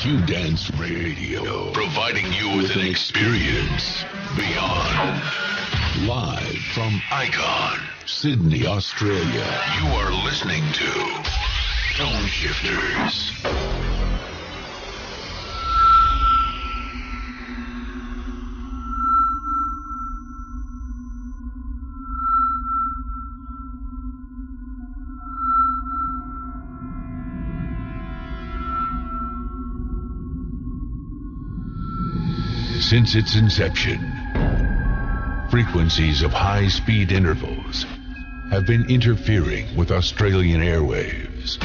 Q-Dance Radio, providing you with an experience beyond. Live from Icon, Sydney, Australia, you are listening to Tone Shifters. Since its inception, frequencies of high-speed intervals have been interfering with Australian airwaves,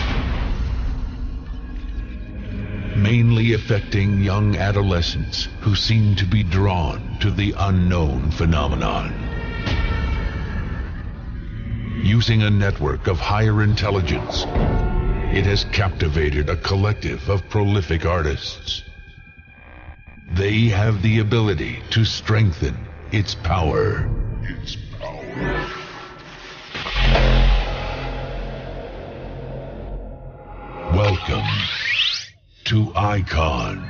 mainly affecting young adolescents who seem to be drawn to the unknown phenomenon. Using a network of higher intelligence, it has captivated a collective of prolific artists. They have the ability to strengthen its power. Welcome to Icon.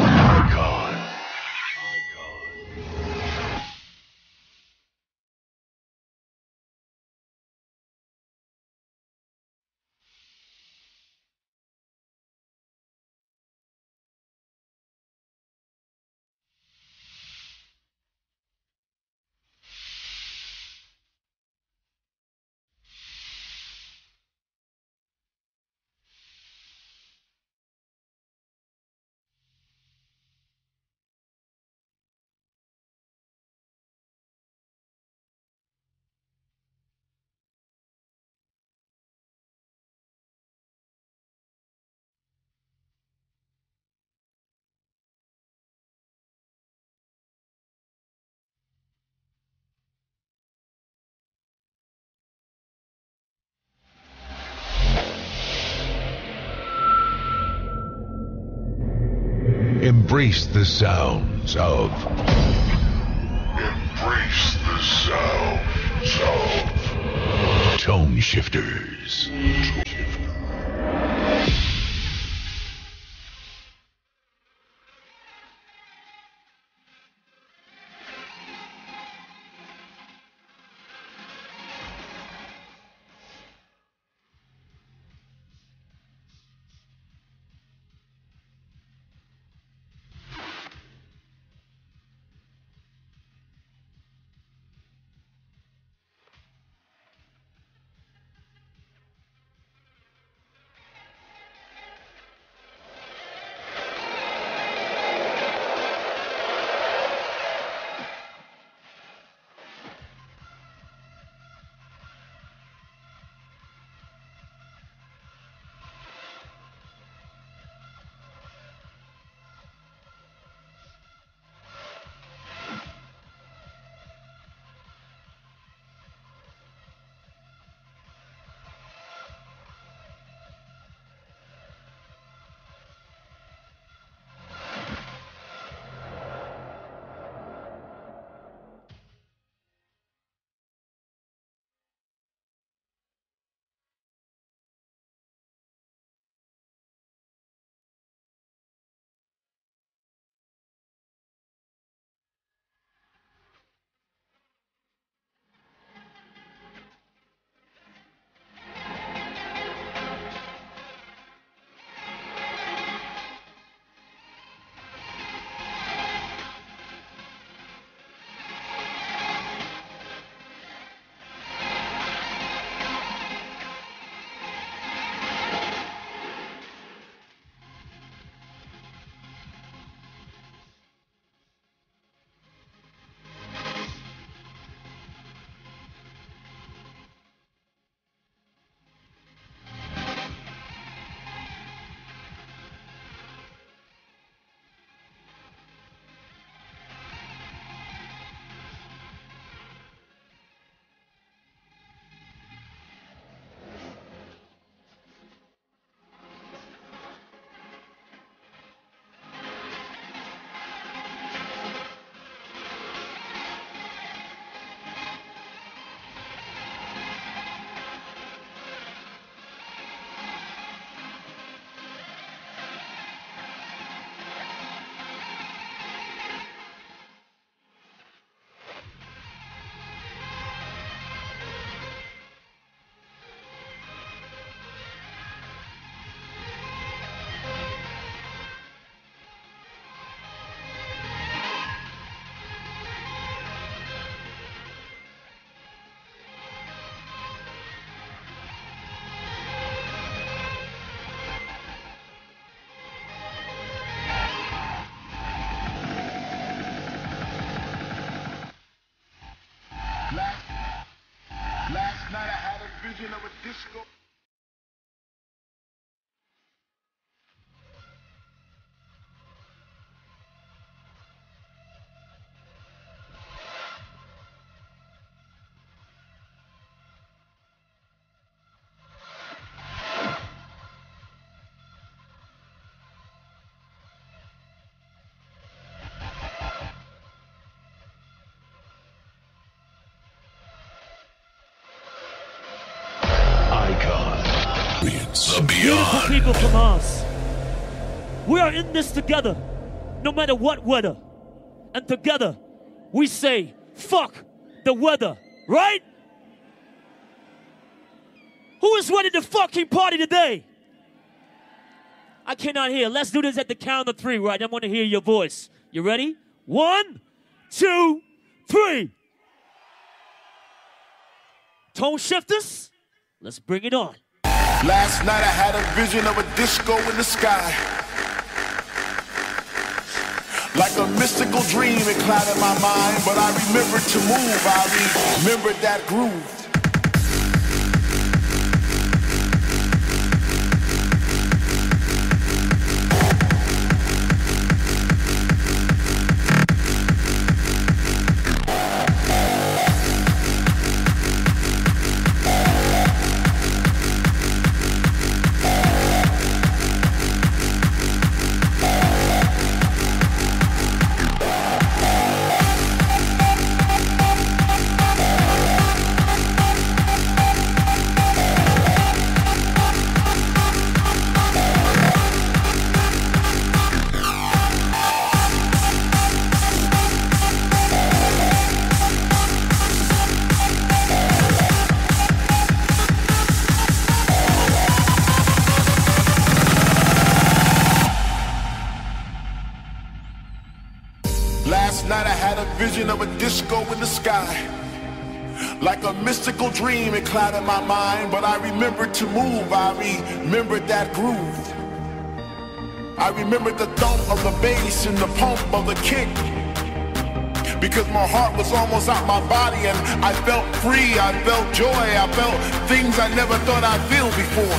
Embrace the sounds of Tone Shifters. vision of a disco. The Beautiful Beyond. people from Mars. We are in this together, no matter what weather. And together, we say, fuck the weather, right? Who is ready to fucking party today? I cannot hear. Let's do this at the count of three, right? I want to hear your voice. You ready? 1, 2, 3. Tone shifters, let's bring it on. Last night I had a vision of a disco in the sky. Like a mystical dream, it clouded my mind, but I remembered to move. I remembered that groove. Last night I had a vision of a disco in the sky. Like a mystical dream, it clouded my mind, but I remembered to move. I remembered that groove. I remembered the thump of the bass and the pump of the kick. Because my heart was almost out my body and I felt free, I felt joy, I felt things I never thought I'd feel before.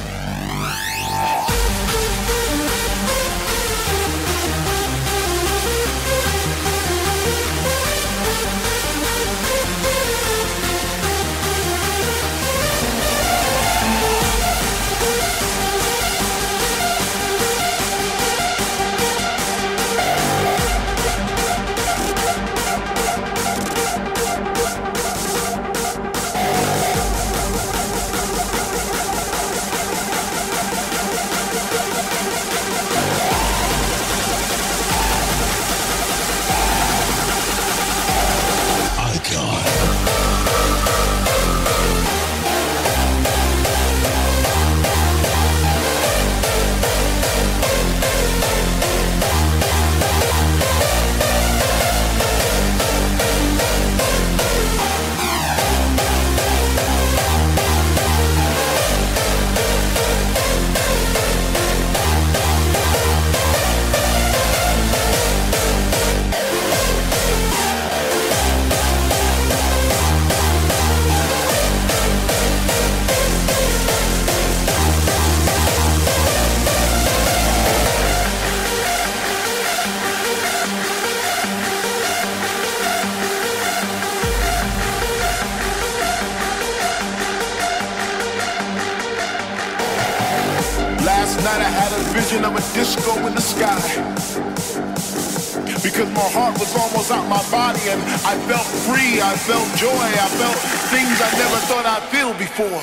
Last night I had a vision of a disco in the sky. Because my heart was almost out my body and I felt free, I felt joy, I felt things I never thought I'd feel before.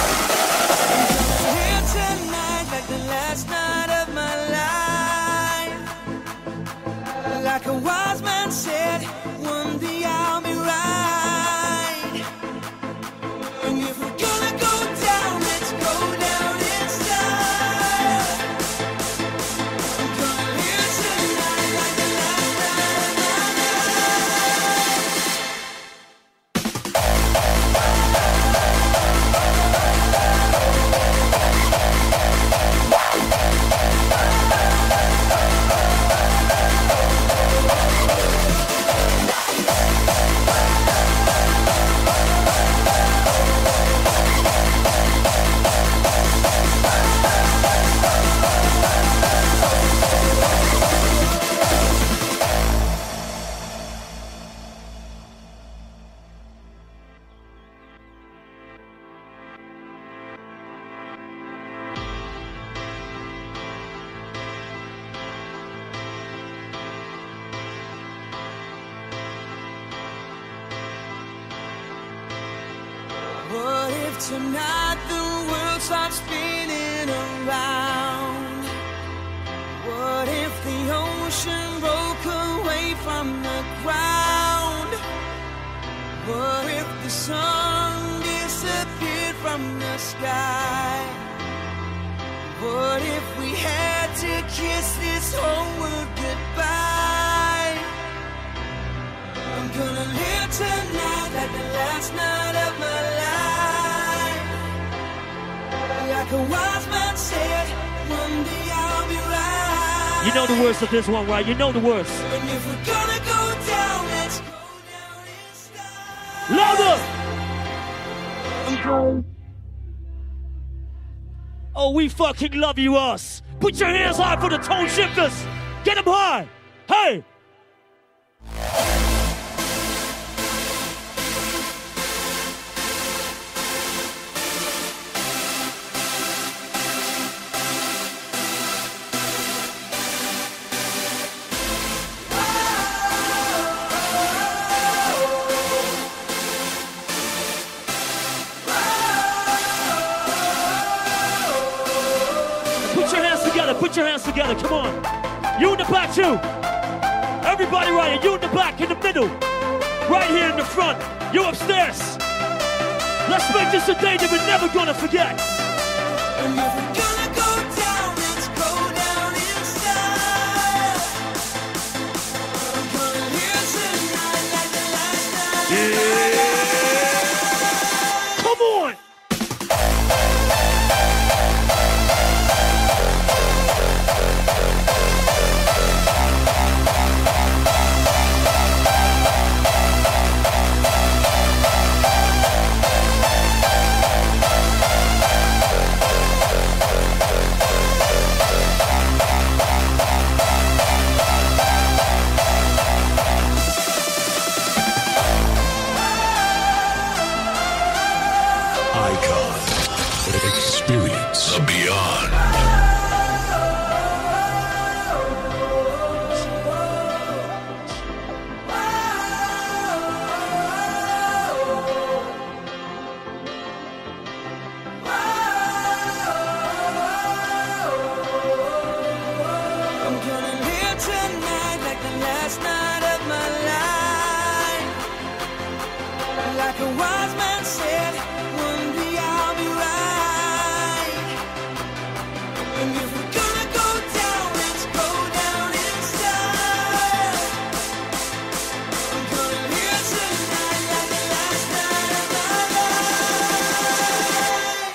Here tonight like the last night of my life. What if tonight the world starts spinning around? What if the ocean broke away from the ground? What if the sun disappeared from the sky? What if we had to kiss this whole world goodbye? I'm gonna live tonight like the last night of my life. Like a wise man said, one day I'll be right. You know the words of this one, right? You know the words. And if we're gonna go down, let's go down in style. Louder! I'm going. Oh, we fucking love you, us. Put your hands high for the tone shifters. Get them high. Hey! Put your hands together, come on. You in the back too. Everybody right here, you in the back, in the middle. Right here in the front, you upstairs. Let's make this a day that we're never gonna forget. And if we're gonna go down, let's go down in style. I'm gonna live tonight like the last night. Yeah. Come on. Experience the beyond. I'm gonna live tonight like the last night of my life. Like a wise man said, one day I'll be right. And if we're gonna go down, let's go down in style. I'm gonna live tonight like the last night of my life.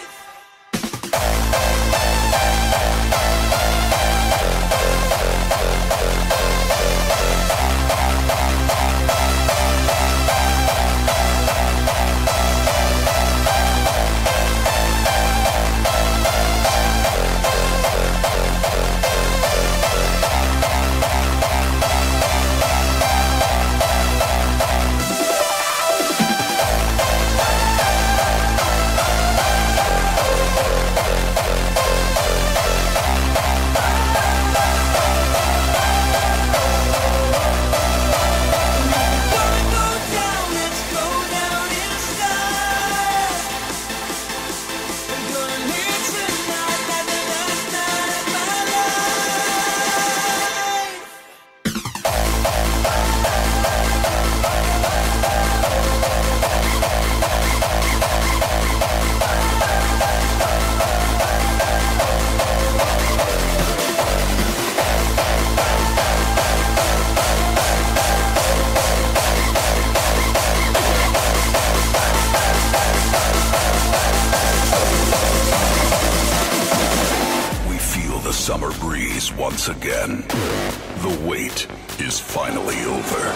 Summer breeze once again. The wait is finally over.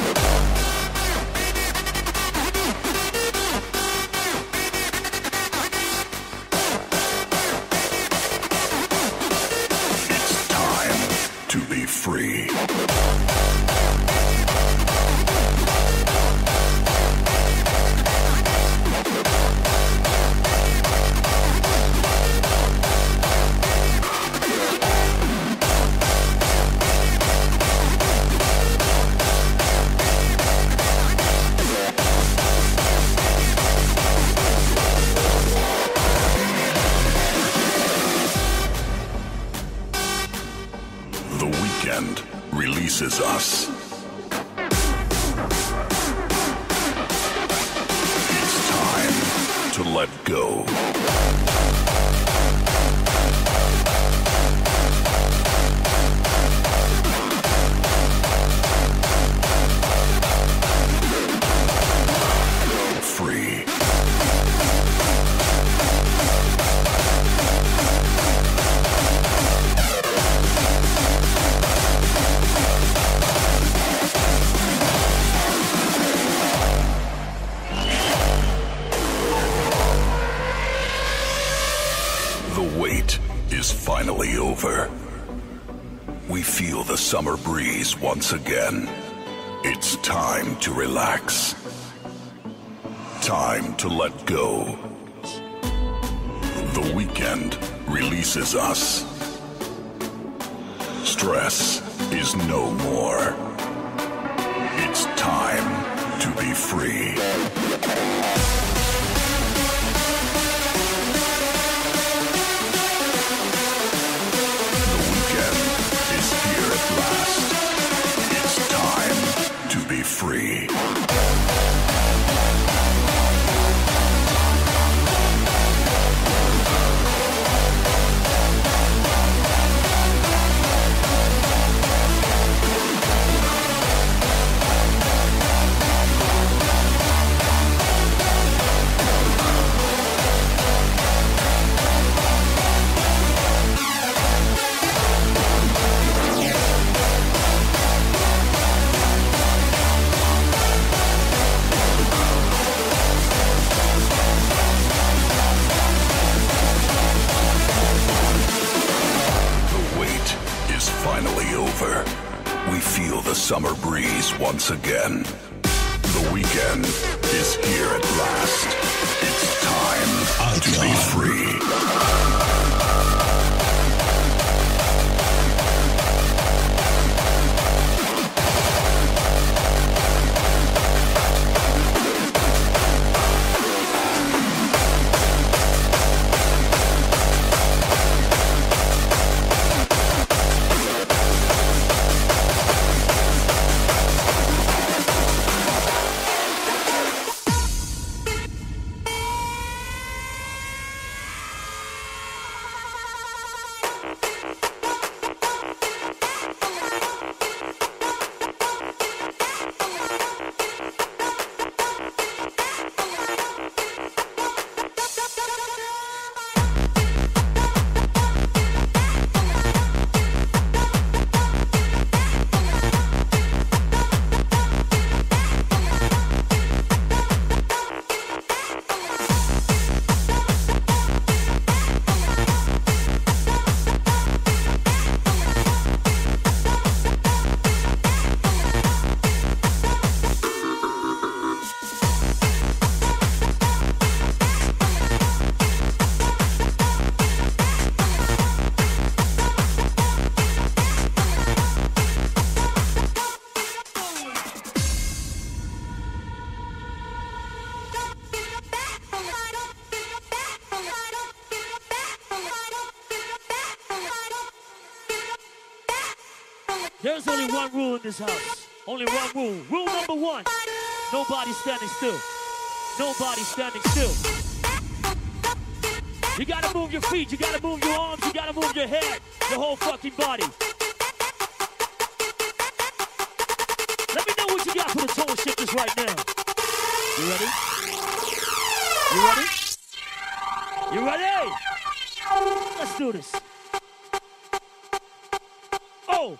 It's time to be free. let go. Free. The wait is finally over. We feel the summer breeze once again. It's time to relax. Time to let go. The weekend releases us. Stress is no more. It's time to be free. The weekend is here at last. It's time to be free. We feel the summer breeze once again. The weekend is here at last. It's time to be free. There's only one rule in this house. Only one rule. Rule number one. Nobody standing still. Nobody standing still. You gotta move your feet. You gotta move your arms. You gotta move your head. Your whole fucking body. Let me know what you got for the tone shifters right now. You ready? You ready? You ready? Let's do this. Oh!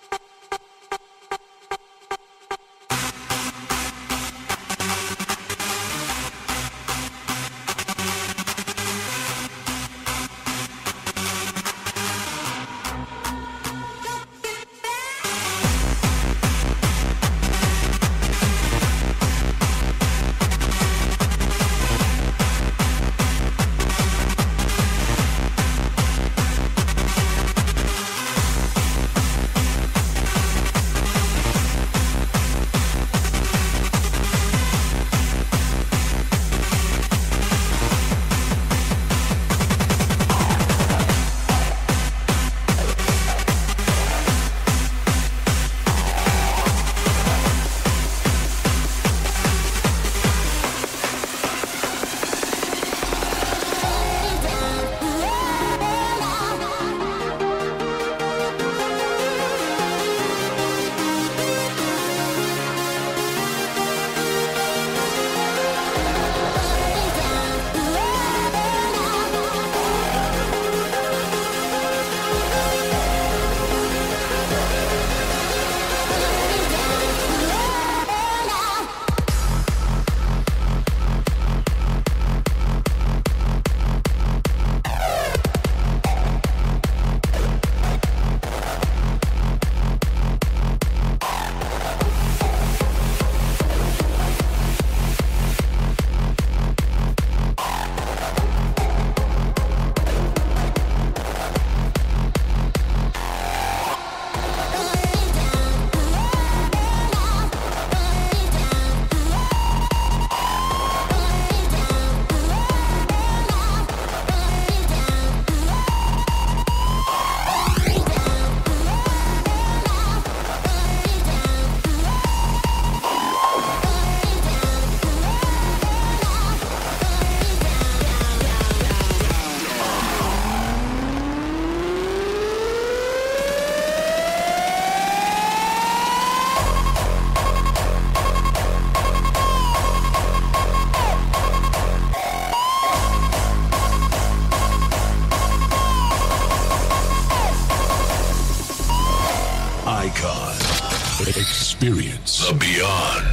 Experience the beyond.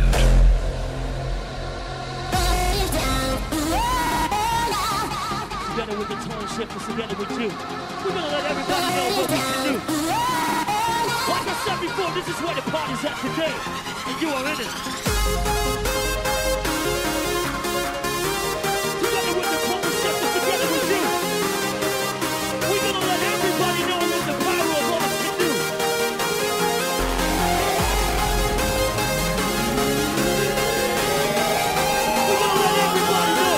Together with the tone shifters, together with you, we're gonna let everybody know what we can do. Like I said before, this is where the party's at today, and you are in it. Together with the tone shifters, together with you, we're gonna let everybody know what the power of ours can do. We're gonna let everybody know.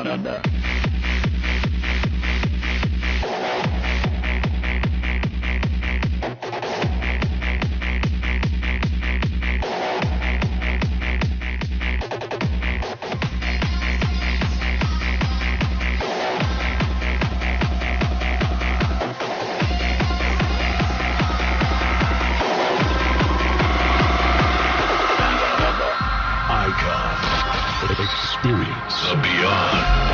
Experience the beyond.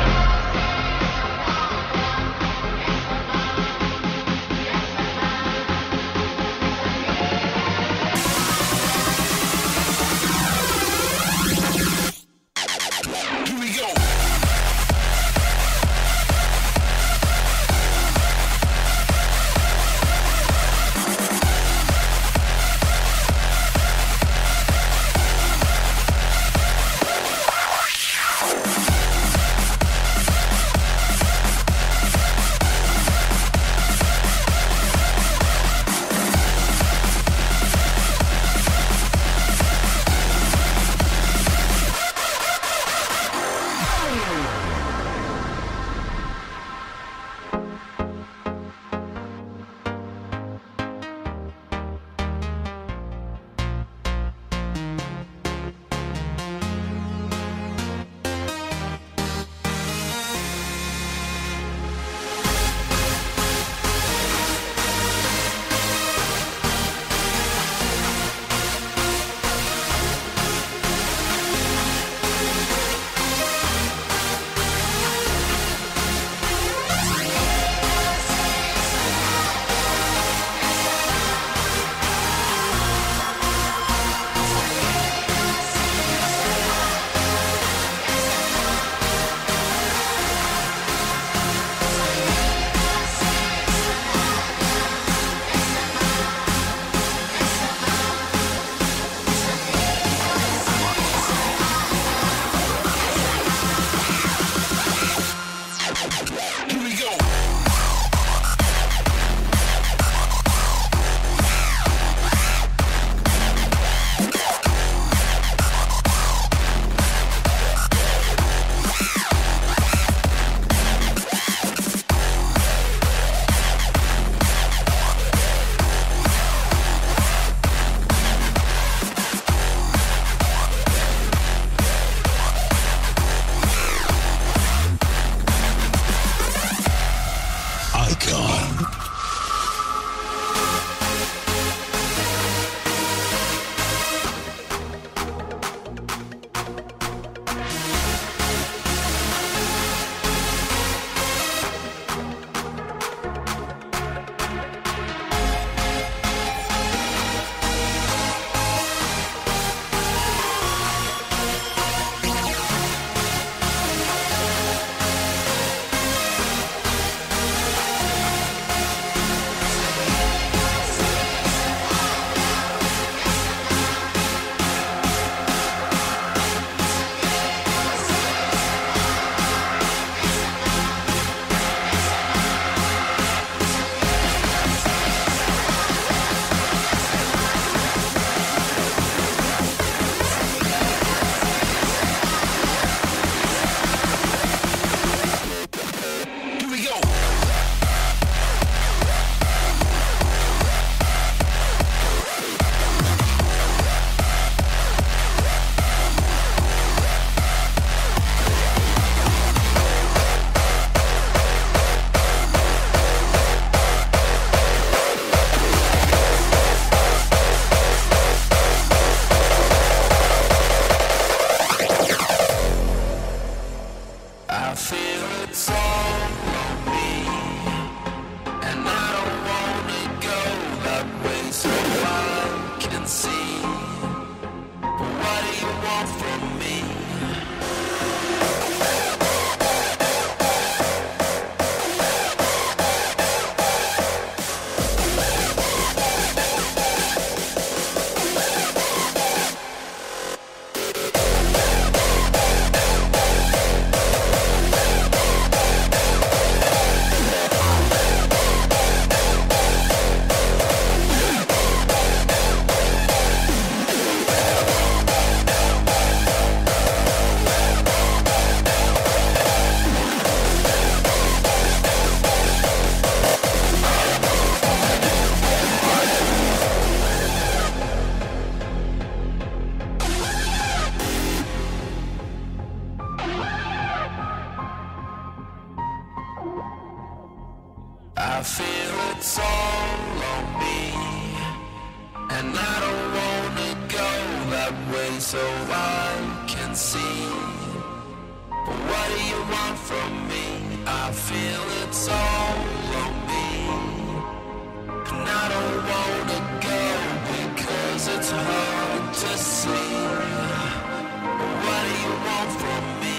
I feel it's all on me, and I don't wanna go that way so I can see. But what do you want from me? I feel it's all on me, and I don't wanna go because it's hard to see. But what do you want from me?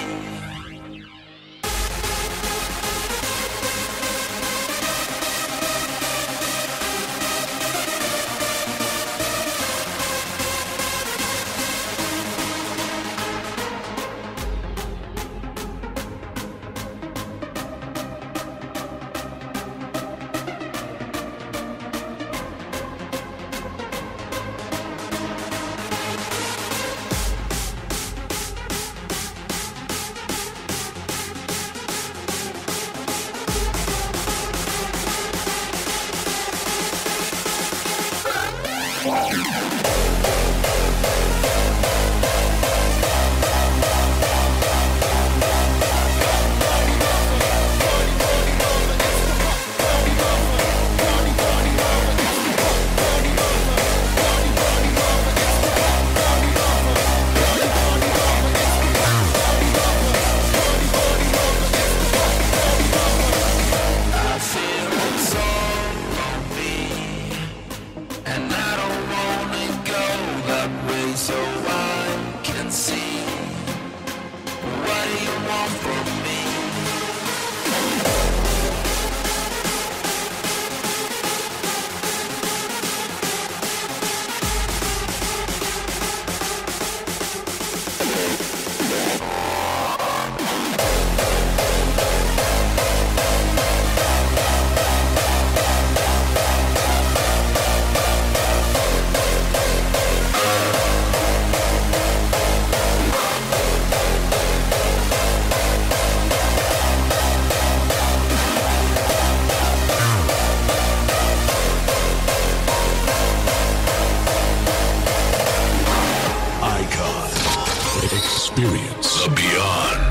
Experience the beyond.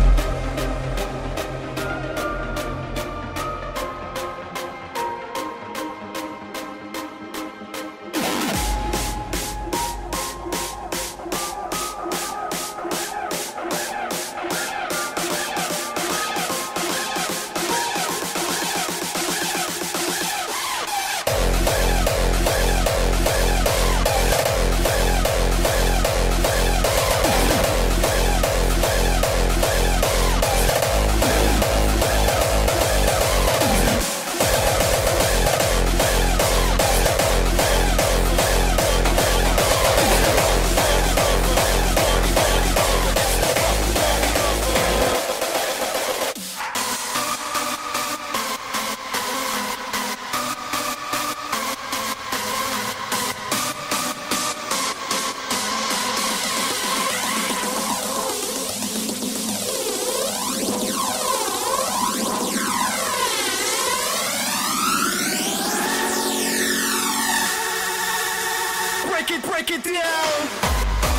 Break it down.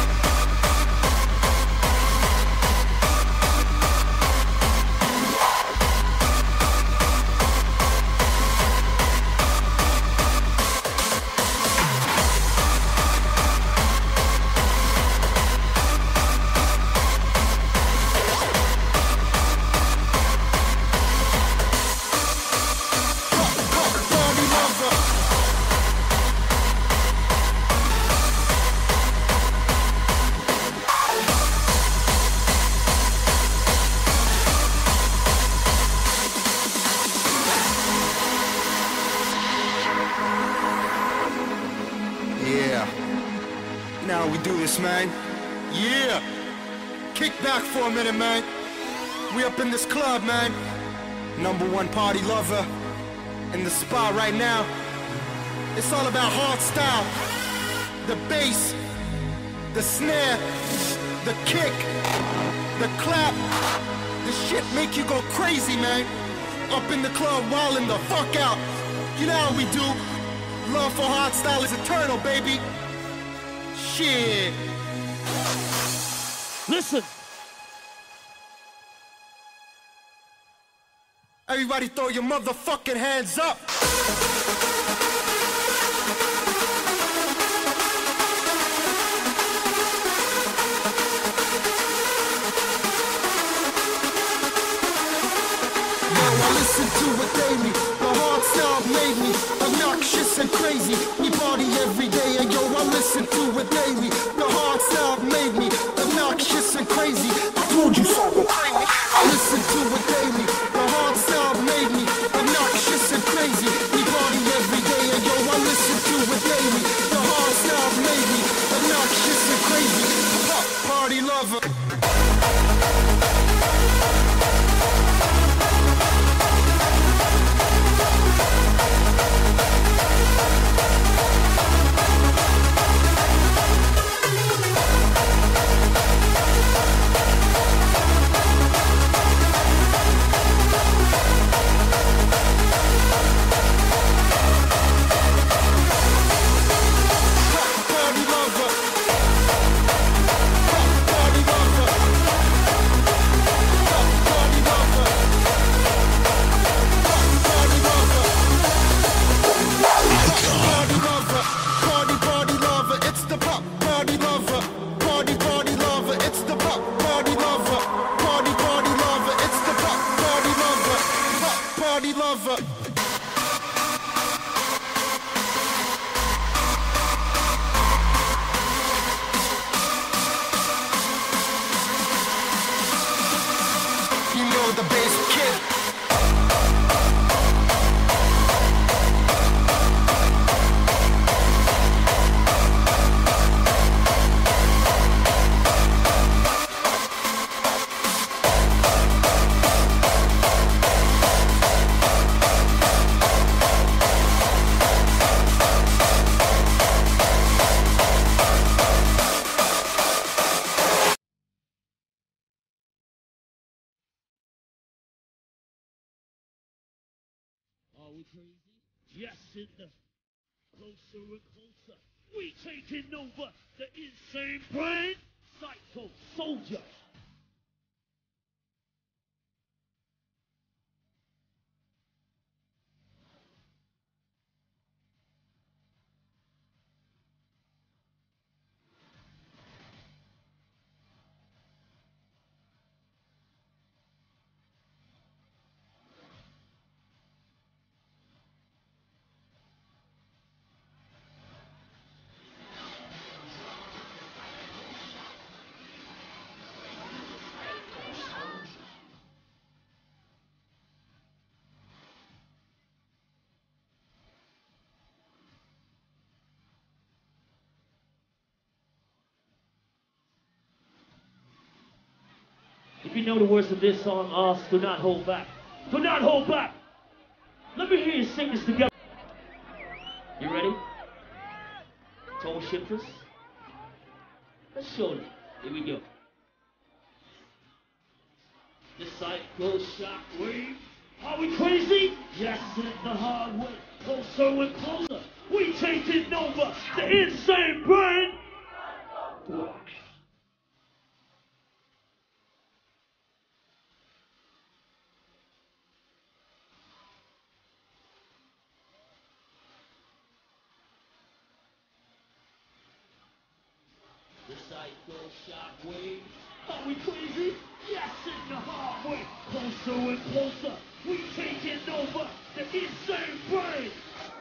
Now we do this, man. Yeah. Kick back for a minute, man. We up in this club, man. #1 party lover in the spot right now. It's all about hard style. The bass, the snare, the kick, the clap. The shit make you go crazy, man. Up in the club, wildin' the fuck out. You know how we do. Love for hard style is eternal, baby. Shit. Listen. Everybody throw your motherfucking hands up. I listen to what they me. The hard style made me obnoxious and crazy. We party every day, and yo, I listen to what they me. The hard style made me obnoxious and crazy. I told you so. I listen to what they me. The hard style made me obnoxious and crazy. We party every day, and yo, I listen to what they me. The hard style made me obnoxious and crazy. Pop party lover. Yes, in the closer and closer, we taking over the insane brain, Psycho Soldier. If you know the words of this song, do not hold back. Do not hold back. Let me hear you sing this together. You ready? Tone shifters. Let's show them. Here we go. The Psycho Shockwave. Are we crazy? Yes, in the hard way. Closer and closer. We taking over the insane brain. The Psycho Shockwave. Are we crazy? Yes, in the hard way. Closer and closer. We taking over the insane brain.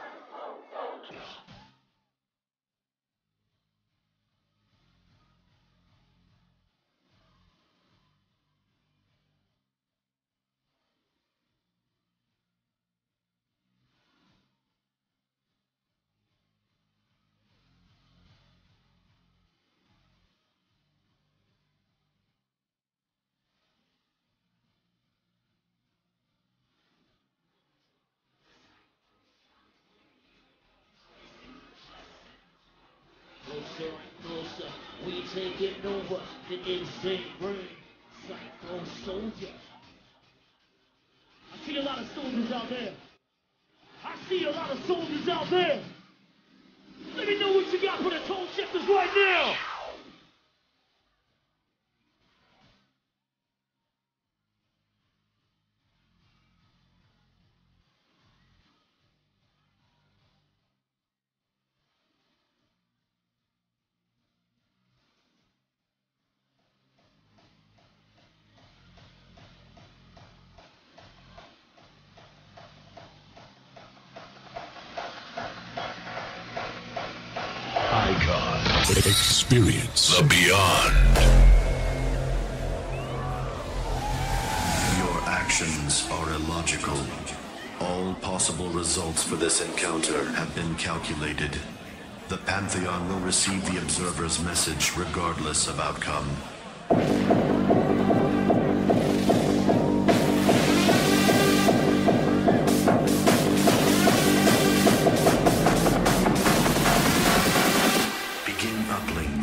Closer and closer, we taking over the insane brain, Psycho Soldier. I see a lot of soldiers out there. I see a lot of soldiers out there. Let me know what you got for the tone shifters right now. Experience the beyond. Your actions are illogical. All possible results for this encounter have been calculated. The Pantheon will receive the observer's message regardless of outcome. Begin uplink.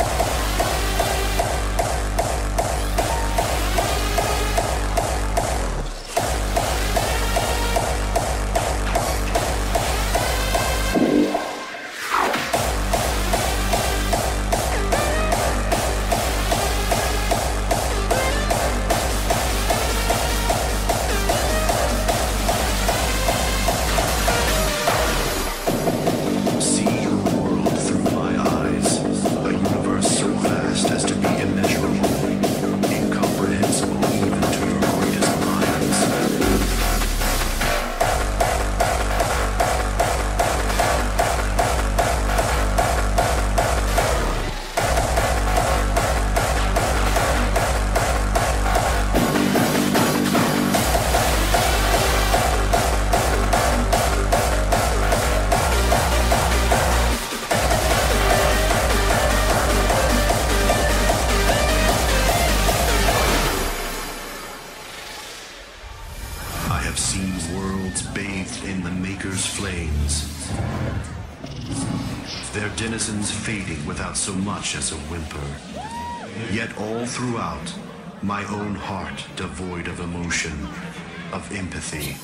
Fading without so much as a whimper. Yet all throughout, my own heart devoid of emotion, of empathy.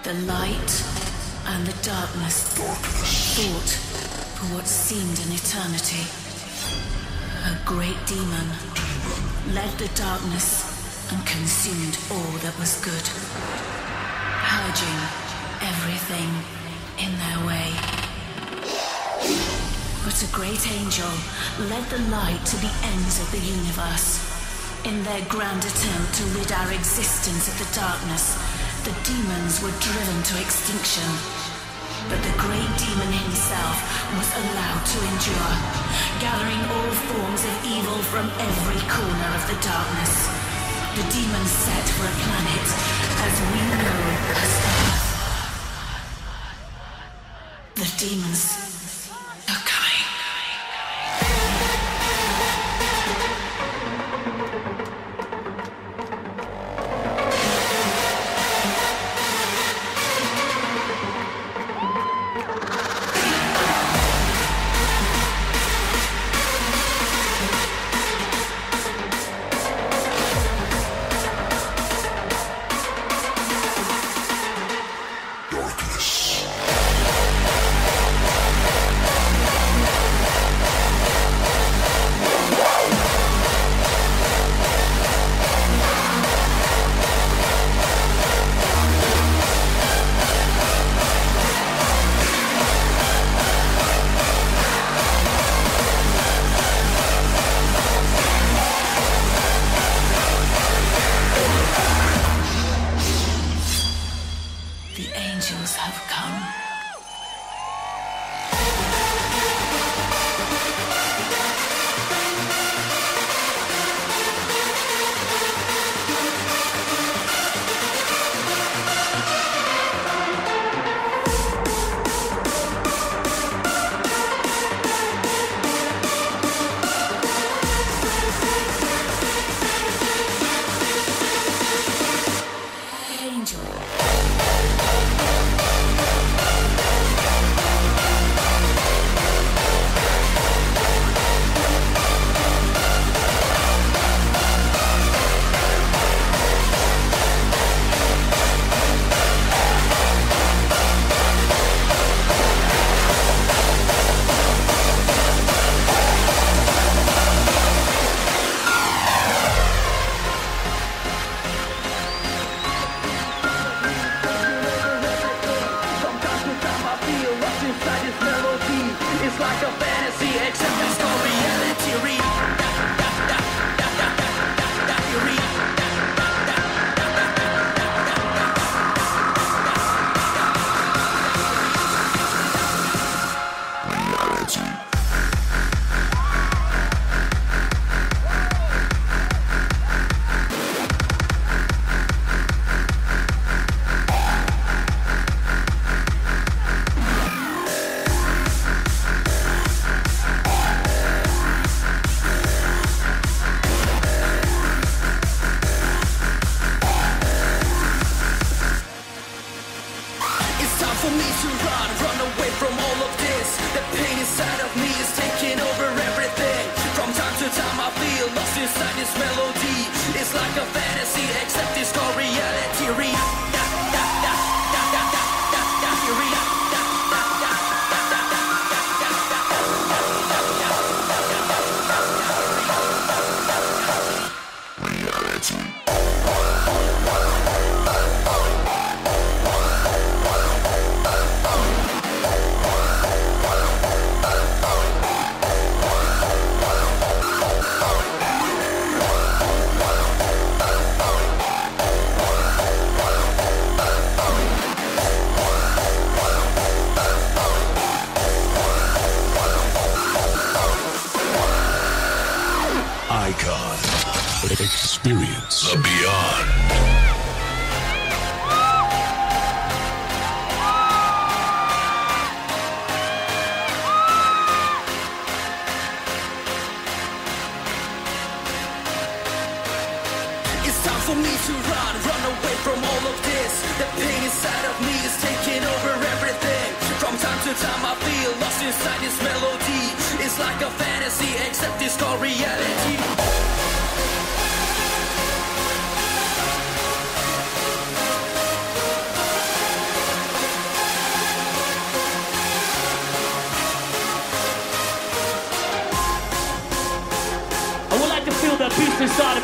The light and the darkness fought for what seemed an eternity. A great demon led the darkness and consumed all that was good, purging everything in their way. But a great angel led the light to the ends of the universe. In their grand attempt to rid our existence of the darkness, the demons were driven to extinction. But the great demon himself was allowed to endure, gathering all forms of evil from every corner of the darkness. The demons set for a planet as we know as Earth. The demons are coming.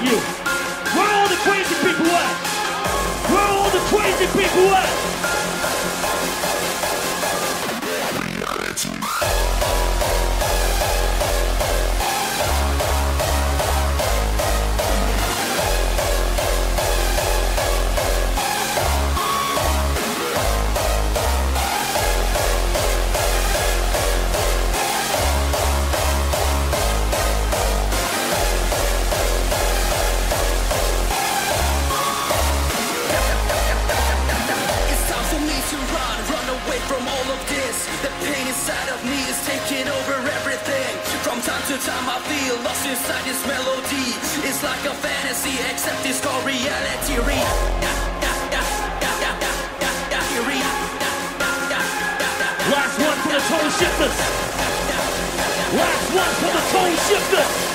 you. Where all the crazy people at? Where all the crazy people at? Time I feel lost inside this melody. It's like a fantasy, except it's called reality. Last one for the tone shifters. Last one for the tone shifters.